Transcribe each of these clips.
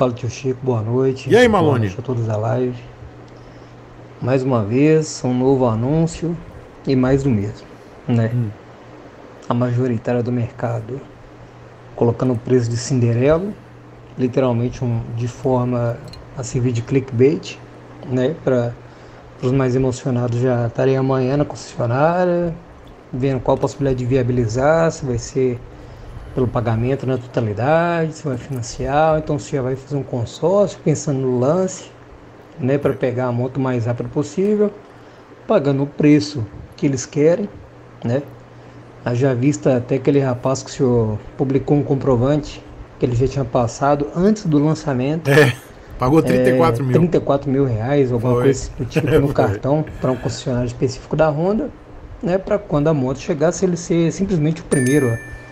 Fala, tio Chico, boa noite. E aí, Boa Malone? noite a todos da live. Mais uma vez, um novo anúncio e mais do mesmo, né? Hum. A majoritária do mercado colocando o preço de Cinderela, literalmente de forma a servir de clickbait, né? Para os mais emocionados já estarem amanhã na concessionária, vendo qual a possibilidade de viabilizar, se vai ser pelo pagamento na totalidade, se vai financiar, então você já vai fazer um consórcio pensando no lance, né, para pegar a moto o mais rápido possível, pagando o preço que eles querem, né? Haja vista até aquele rapaz que o senhor publicou um comprovante que ele já tinha passado antes do lançamento, Pagou 34 mil. 34 mil reais, alguma Foi. coisa do tipo no Foi. cartão para um concessionário específico da Honda, né, para quando a moto chegasse ele ser simplesmente o primeiro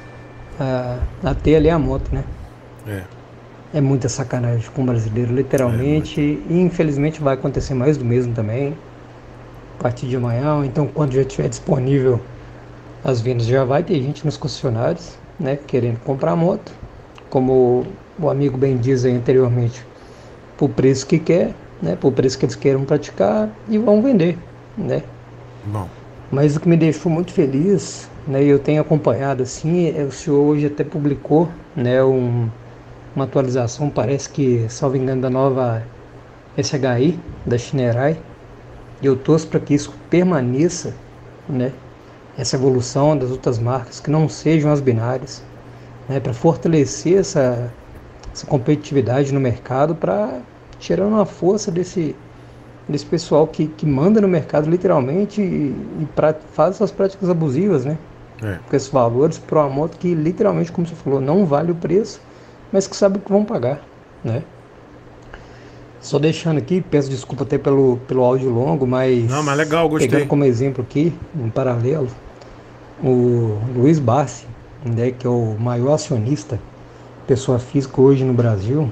a ter ali a moto, né? É. É muita sacanagem com o brasileiro, literalmente. E infelizmente vai acontecer mais do mesmo também. A partir de amanhã, ou então quando já estiver disponível as vendas, já vai ter gente nos concessionários, né? Querendo comprar a moto. Como o amigo bem diz aí anteriormente, por preço que quer, né? Por preço que eles queiram praticar e vão vender, né? Bom. Mas o que me deixou muito feliz, né? E eu tenho acompanhado assim, o senhor hoje até publicou, né? Uma atualização, parece que, salvo engano, da nova SHI, da Shinerai. E eu torço para que isso permaneça, né? Essa evolução das outras marcas, que não sejam as binárias, né? Para fortalecer essa competitividade no mercado, para tirar uma força desse pessoal que manda no mercado literalmente faz essas práticas abusivas, né? Com esses valores para uma moto que literalmente, como você falou, não vale o preço, mas que sabe o que vão pagar, né? Só deixando aqui, peço desculpa até pelo áudio longo, Não, mas mas legal, gostei. pegando como exemplo aqui, em paralelo, o Luiz Bassi, né, que é o maior acionista, pessoa física hoje no Brasil,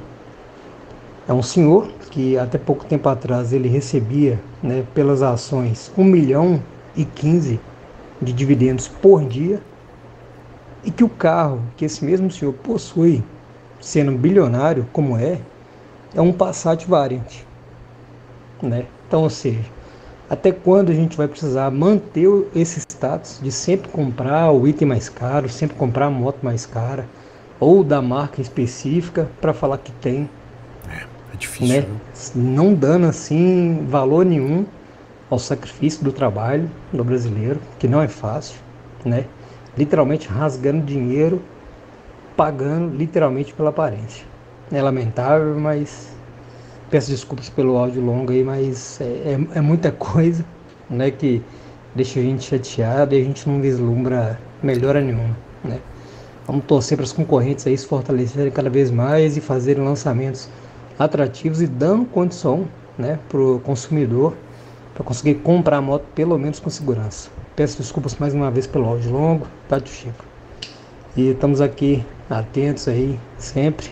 é um senhor que até pouco tempo atrás ele recebia, né, pelas ações 1,15 milhão de dividendos por dia, e que o carro que esse mesmo senhor possui, sendo bilionário como é um Passat Variant, né? Então, ou seja, até quando a gente vai precisar manter esse status de sempre comprar o item mais caro, sempre comprar a moto mais cara, ou da marca específica para falar que tem, É difícil, né? Não dando assim valor nenhum ao sacrifício do trabalho do brasileiro, que não é fácil, né? Literalmente rasgando dinheiro, pagando literalmente pela aparência. É lamentável, mas peço desculpas pelo áudio longo aí, mas é muita coisa, né, que deixa a gente chateado e a gente não vislumbra melhora nenhuma, né? Vamos torcer para os concorrentes aí se fortalecerem cada vez mais e fazerem lançamentos atrativos e dando condição, né, para o consumidor para conseguir comprar a moto pelo menos com segurança. Peço desculpas mais uma vez pelo áudio longo, tá, tio Chico? E estamos aqui atentos aí sempre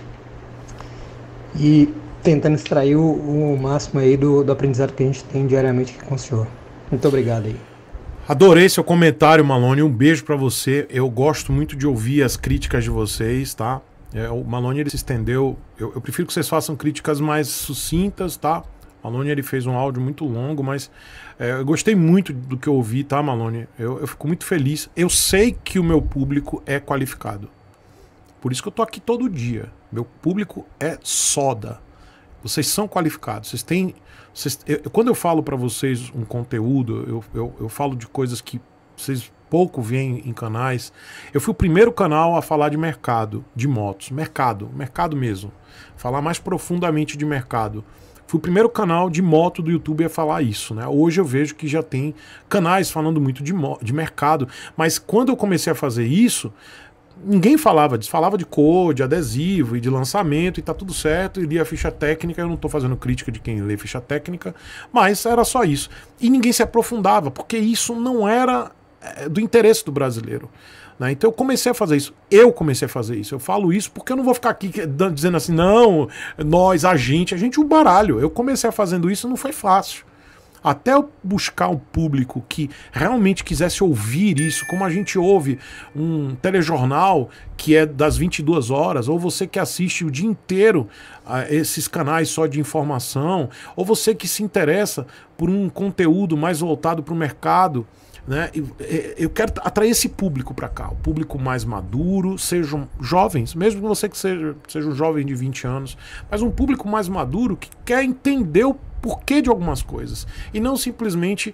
e tentando extrair o máximo aí do aprendizado que a gente tem diariamente aqui com o senhor. Muito obrigado aí. Adorei seu comentário, Malone. Um beijo pra você. Eu gosto muito de ouvir as críticas de vocês, tá? O Malone ele se estendeu. Eu prefiro que vocês façam críticas mais sucintas, tá? Malone ele fez um áudio muito longo, mas eu gostei muito do que eu ouvi, tá, Malone? Eu fico muito feliz. Eu sei que o meu público é qualificado. Por isso que eu tô aqui todo dia. Meu público é soda. Vocês são qualificados. Vocês têm. Quando eu falo para vocês um conteúdo, eu falo de coisas que vocês pouco veem em canais. Eu fui o primeiro canal a falar de mercado, de motos. Mercado mesmo. Falar mais profundamente de mercado. Fui o primeiro canal de moto do YouTube a falar isso, né? Hoje eu vejo que já tem canais falando muito de mercado. Mas quando eu comecei a fazer isso, ninguém falava disso, falava de cor, de adesivo e de lançamento e tá tudo certo, e lia a ficha técnica. Eu não tô fazendo crítica de quem lê ficha técnica, mas era só isso. E ninguém se aprofundava, porque isso não era do interesse do brasileiro, né? Então eu comecei a fazer isso. Eu falo isso porque eu não vou ficar aqui dizendo assim, não, nós, a gente o baralho. Eu comecei fazendo isso, não foi fácil. até eu buscar um público que realmente quisesse ouvir isso, como a gente ouve um telejornal que é das 22 horas, ou você que assiste o dia inteiro a esses canais só de informação, ou você que se interessa por um conteúdo mais voltado para o mercado, né? Eu quero atrair esse público para cá, o público mais maduro, sejam jovens, mesmo que você que seja um jovem de 20 anos, mas um público mais maduro que quer entender o porquê de algumas coisas, e não simplesmente,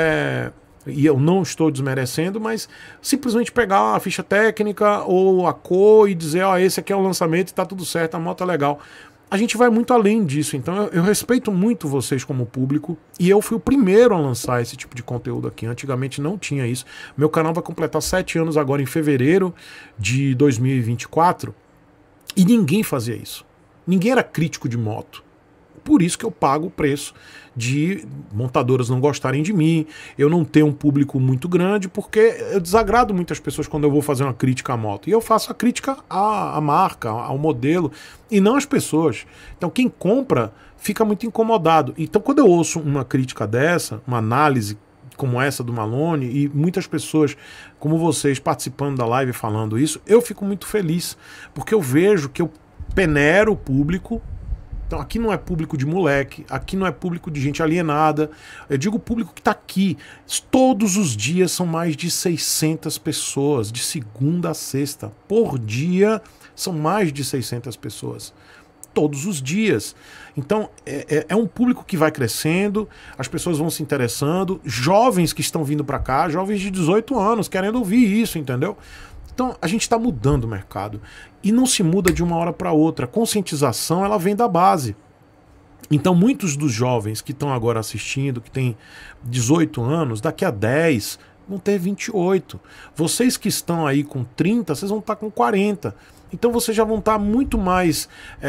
e eu não estou desmerecendo, mas simplesmente pegar a ficha técnica ou a cor e dizer, ó, esse aqui é o lançamento e tá tudo certo, a moto é legal. A gente vai muito além disso, então eu respeito muito vocês como público, e eu fui o primeiro a lançar esse tipo de conteúdo aqui. Antigamente não tinha isso. Meu canal vai completar 7 anos agora em fevereiro de 2024, e ninguém fazia isso. Ninguém era crítico de moto. Por isso que eu pago o preço de montadoras não gostarem de mim, eu não ter um público muito grande, porque eu desagrado muitas pessoas quando eu vou fazer uma crítica à moto. E eu faço a crítica à marca, ao modelo, e não às pessoas. Então quem compra fica muito incomodado. Então quando eu ouço uma crítica dessa, uma análise como essa do Malone, e muitas pessoas como vocês participando da live falando isso, eu fico muito feliz, porque eu vejo que eu peneiro o público. Então aqui não é público de moleque, aqui não é público de gente alienada, eu digo público que está aqui. Todos os dias são mais de 600 pessoas, de segunda a sexta. Por dia são mais de 600 pessoas. Todos os dias. Então é um público que vai crescendo, as pessoas vão se interessando, jovens que estão vindo para cá, jovens de 18 anos, querendo ouvir isso, entendeu? Então a gente está mudando o mercado, e não se muda de uma hora para outra. A conscientização, ela vem da base. Então muitos dos jovens que estão agora assistindo, que têm 18 anos, daqui a 10 vão ter 28. Vocês que estão aí com 30, vocês vão estar com 40. Então vocês já vão estar muito mais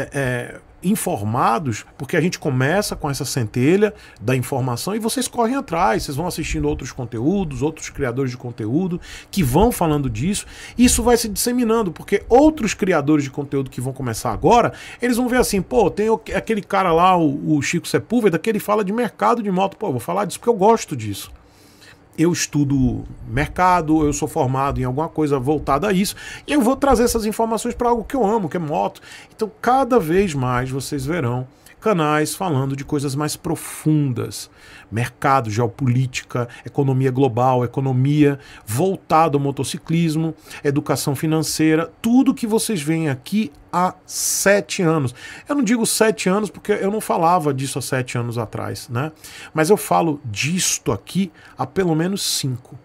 informados, porque a gente começa com essa centelha da informação e vocês correm atrás, vocês vão assistindo outros conteúdos, outros criadores de conteúdo que vão falando disso, e isso vai se disseminando, porque outros criadores de conteúdo que vão começar agora, eles vão ver assim, pô, tem aquele cara lá, o Chico Sepúlveda, que ele fala de mercado de moto, pô, eu vou falar disso porque eu gosto disso. Eu estudo mercado, eu sou formado em alguma coisa voltada a isso, e eu vou trazer essas informações para algo que eu amo, que é moto. Então cada vez mais vocês verão canais falando de coisas mais profundas, mercado, geopolítica, economia global, economia voltada ao motociclismo, educação financeira, tudo que vocês veem aqui há 7 anos. Eu não digo 7 anos porque eu não falava disso há 7 anos atrás, né? Mas eu falo disto aqui há pelo menos 5.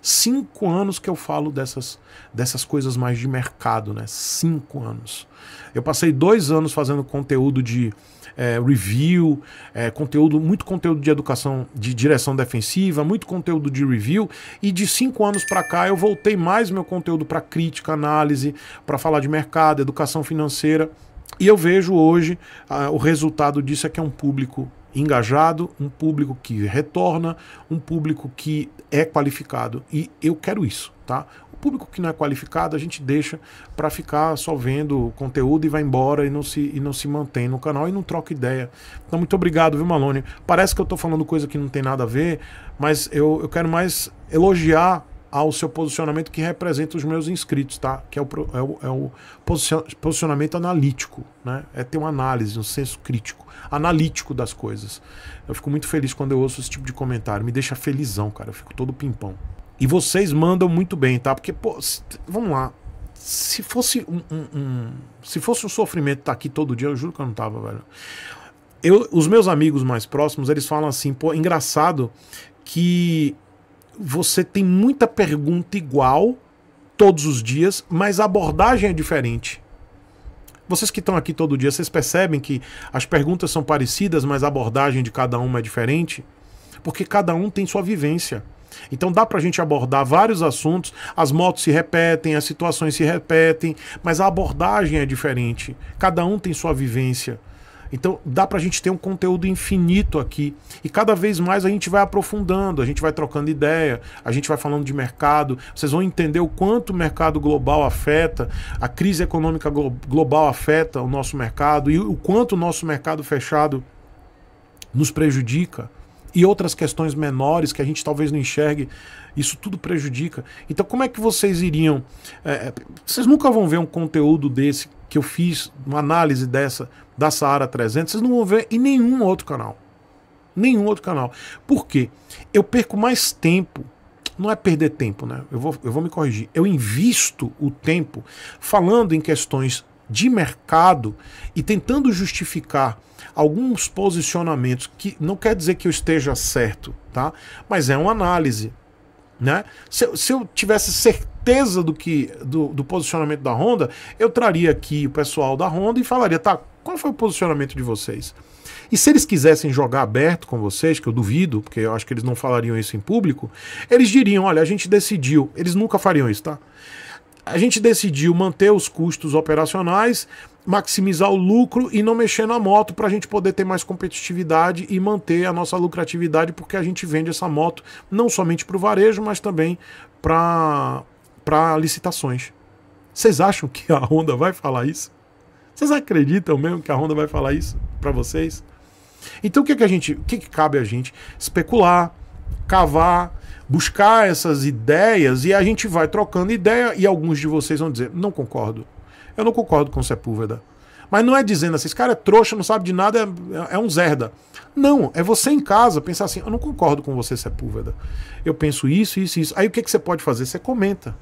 5 anos que eu falo dessas coisas mais de mercado, né? 5 anos. Eu passei 2 anos fazendo conteúdo de review, muito conteúdo de educação, de direção defensiva, muito conteúdo de review, e de 5 anos para cá eu voltei mais meu conteúdo para crítica, análise, para falar de mercado, educação financeira, e eu vejo hoje o resultado disso é que é um público engajado, um público que retorna, um público que é qualificado, e eu quero isso, tá? O público que não é qualificado a gente deixa para ficar só vendo conteúdo e vai embora e não se mantém no canal e não troca ideia. Então muito obrigado, viu, Malone? Parece que eu tô falando coisa que não tem nada a ver, mas eu quero mais elogiar ao seu posicionamento que representa os meus inscritos, tá? Que é o posicionamento analítico, né? É ter uma análise, um senso crítico, analítico das coisas. Eu fico muito feliz quando eu ouço esse tipo de comentário, me deixa felizão, cara, eu fico todo pimpão. E vocês mandam muito bem, tá? Porque, pô, vamos lá, se fosse se fosse um sofrimento estar aqui todo dia, eu juro que eu não tava, velho. Os meus amigos mais próximos, eles falam assim, pô, engraçado que você tem muita pergunta igual todos os dias, mas a abordagem é diferente. Vocês que estão aqui todo dia, vocês percebem que as perguntas são parecidas, mas a abordagem de cada uma é diferente? Porque cada um tem sua vivência. Então dá pra gente abordar vários assuntos, as motos se repetem, as situações se repetem, mas a abordagem é diferente. Cada um tem sua vivência. Então dá pra gente ter um conteúdo infinito aqui. E cada vez mais a gente vai aprofundando, a gente vai trocando ideia, a gente vai falando de mercado. Vocês vão entender o quanto o mercado global afeta, a crise econômica global afeta o nosso mercado e o quanto o nosso mercado fechado nos prejudica. e outras questões menores que a gente talvez não enxergue, isso tudo prejudica. Então como é que vocês iriam... vocês nunca vão ver um conteúdo desse que eu fiz, uma análise dessa, da Saara 300, vocês não vão ver em nenhum outro canal. Nenhum outro canal. Por quê? Eu perco mais tempo, não é perder tempo, né? Eu vou me corrigir. Eu invisto o tempo falando em questões de mercado e tentando justificar alguns posicionamentos que não quer dizer que eu esteja certo, tá? Mas é uma análise, né? Se eu tivesse certeza do posicionamento da Honda, eu traria aqui o pessoal da Honda e falaria, tá, qual foi o posicionamento de vocês? E se eles quisessem jogar aberto com vocês, que eu duvido, porque eu acho que eles não falariam isso em público, eles diriam, olha, a gente decidiu, eles nunca fariam isso, tá? A gente decidiu manter os custos operacionais, maximizar o lucro e não mexer na moto para a gente poder ter mais competitividade e manter a nossa lucratividade, porque a gente vende essa moto não somente para o varejo, mas também para licitações. Vocês acham que a Honda vai falar isso? Vocês acreditam mesmo que a Honda vai falar isso para vocês? Então o que cabe a gente? Especular, cavar, buscar essas ideias e a gente vai trocando ideia e alguns de vocês vão dizer, não concordo. Eu não concordo com o Sepúlveda. Mas não é dizendo assim, esse cara é trouxa, não sabe de nada, é um zerda. Não, é você em casa pensar assim, eu não concordo com você, Sepúlveda. Eu penso isso, isso, isso. Aí o que você pode fazer? Você comenta.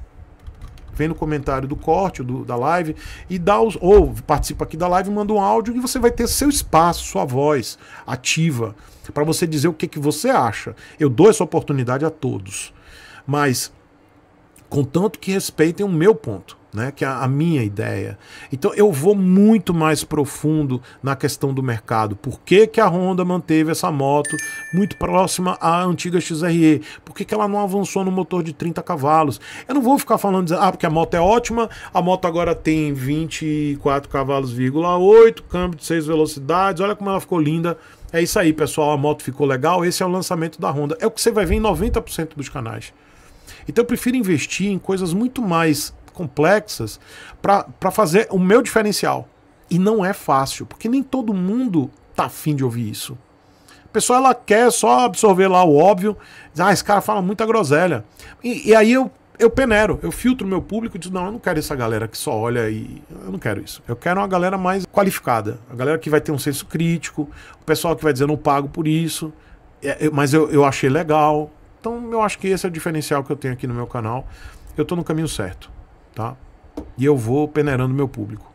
Vem no comentário do corte, da live, e ou participa aqui da live, manda um áudio e você vai ter seu espaço, sua voz ativa, para você dizer o que você acha. Eu dou essa oportunidade a todos, mas contanto que respeitem o meu ponto, né, que é a minha ideia. Então eu vou muito mais profundo na questão do mercado. Por que a Honda manteve essa moto muito próxima à antiga XRE? Por que ela não avançou no motor de 30 cavalos? Eu não vou ficar falando, porque a moto é ótima, a moto agora tem 24 cavalos,8, câmbio de 6 velocidades, olha como ela ficou linda. É isso aí, pessoal, a moto ficou legal, esse é o lançamento da Honda. É o que você vai ver em 90% dos canais. Então eu prefiro investir em coisas muito mais complexas para fazer o meu diferencial. E não é fácil, porque nem todo mundo tá afim de ouvir isso. A pessoa ela quer só absorver lá o óbvio, diz, esse cara fala muita groselha. E aí eu peneiro, eu filtro o meu público e digo, não, eu não quero essa galera que só olha e... Eu não quero isso. Eu quero uma galera mais qualificada, a galera que vai ter um senso crítico, o pessoal que vai dizer, eu não pago por isso, mas eu achei legal. Então eu acho que esse é o diferencial que eu tenho aqui no meu canal. Eu tô no caminho certo, tá? E eu vou peneirando meu público.